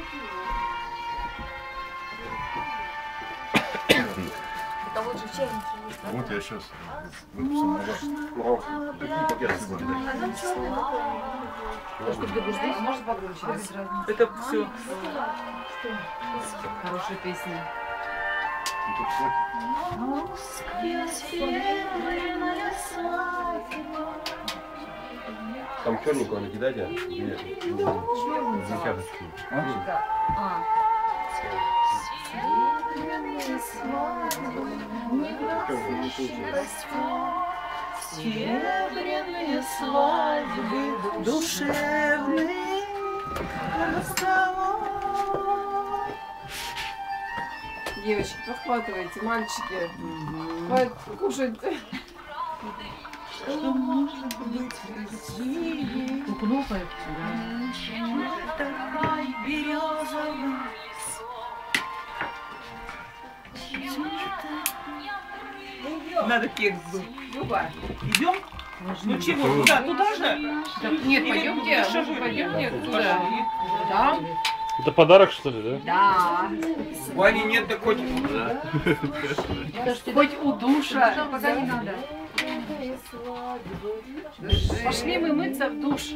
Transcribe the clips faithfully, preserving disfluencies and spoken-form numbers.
Это вот же чайники есть. Вот я сейчас выпустил на вас. Может погромче? Это все. Хорошая песня. Там черненького накидайте. Нет. Десяточку. А. Серебряные свадьбы душевные расставания. Девочки, подхватывайте, мальчики. Угу. Кушайте. Что может быть красивее? Укнопает. Давай березовый. Надо кекс был. Люба. Идем? Ну чего, куда? Туда же? Так, нет, пойдемте. Пойдемте туда. Да? Это подарок, что ли, да? Да. Вани нет, так хоть... Хоть у душа. Пока не надо. Пошли мы мыться в душ.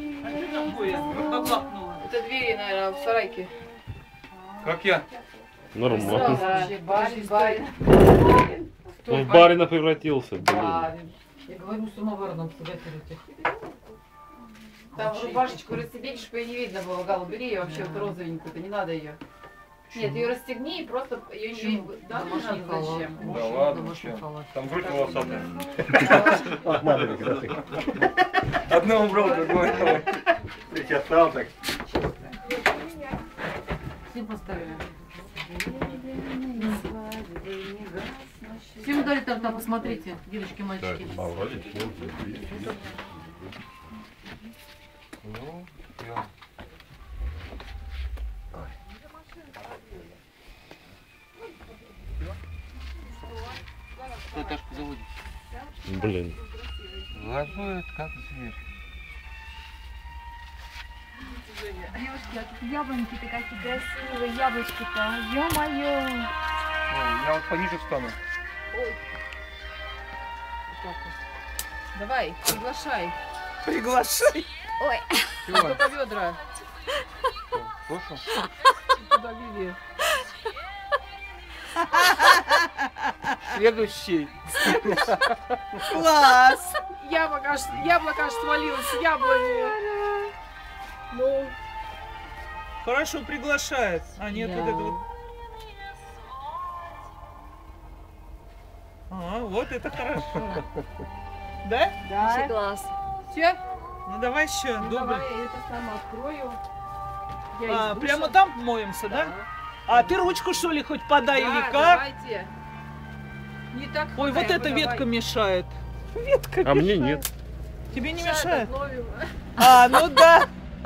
Это двери, наверное, в сарайке. Как я? Нормально. Барин, барин. Он в барина превратился, блин. Барин. Я говорю, с самоваром сготовите. Там рубашечку расстегнешь, чтобы ее не видно было. Гал, убери ее вообще, вот розовенькую-то, не надо ее. Нет, ее расстегни и просто ее не... Да, не надо, зачем? Да ладно, там грудь волосатая. Одно убрал, другое давай. Третий остал так. Всем поставили. Всем дали там, там, посмотрите, девочки, мальчики. А, вроде всем. Ну, я... Кто этажку заводит? Блин. Лазует, как зверь. Девушки, а тут яблоньки-то какие красивые, яблочки-то. Ё-моё. Я вот пониже встану. Ой. Давай, приглашай. Приглашай. Ой. Только ведра. Слушай. Туда Виви. Следующий. Класс. Яблоко аж, яблоко аж свалилось с яблони. Ну. Хорошо, приглашает. А нет, Да. вот это вот. А, вот это хорошо. Да? Да. Класс. Все? Ну давай еще. Ну, Добрый. давай я это сама открою. Я А, из душа. прямо там моемся, да? А ты ручку что ли хоть подай Да, или как? давайте. Не так Ой, вот хватает, эта давай. ветка мешает. Ветка А мне мешает. нет. Тебе не Сейчас мешает? отловим. А, ну да.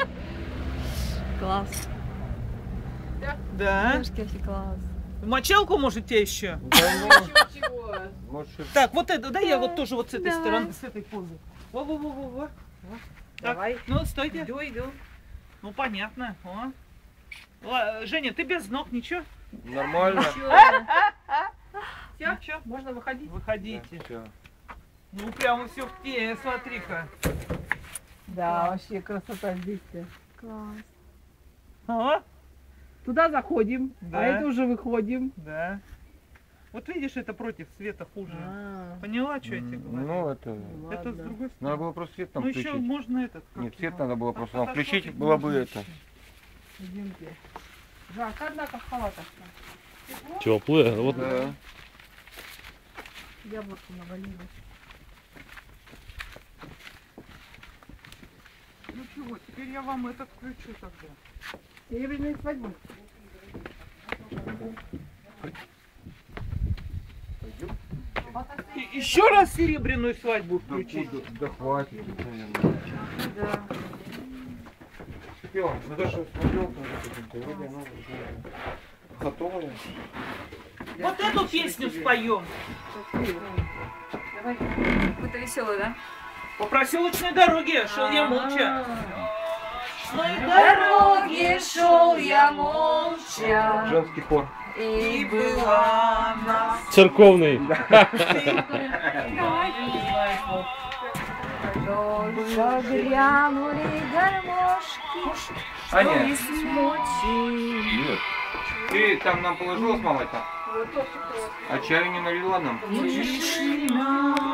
Класс. Да. Девушки, вообще класс. Мочалку можете еще? Чего? Может, Так, вот это, да, я вот тоже вот с этой Давай. стороны, с этой позы. Во-во-во-во-во. Давай. Ну, стойте. Иду, иду. Ну, понятно. О. Ла- Женя, ты без ног, ничего? нормально. Все, Ничего? можно выходить? Выходите. Всё. Ну, прямо все в те, смотри-ка. Да, вообще красота здесь. Класс. А? Туда заходим, Да. а это уже выходим. Да. Вот видишь, это против света хуже. А, Поняла, что я тебе говорю? Ну, это... Это с другой стороны. Надо было просто свет там Ну, еще включить. можно этот. как Нет, его? свет надо было просто там А, включить, так, было бы можно это. Идемте. Жарко, однако, в халатах. Теплые. Вот Да. Яблоко навалилось. Ну чего, теперь я вам этот включу тогда. Серебряную свадьбу. И- еще раз серебряную свадьбу включить. Да хватит. Да. Все, ну то, что смотрел, вроде оно уже готовое. Вот эту песню споем. Давай. Какой-то веселый, да? По проселочной дороге шел я молча. По дороге шел я долго молча, Женский хор. и была нас. Церковный. Только грянули гармошки, Аня, и смочи. Нет. ты там нам положила с мамой-то? А чаю не налила нам?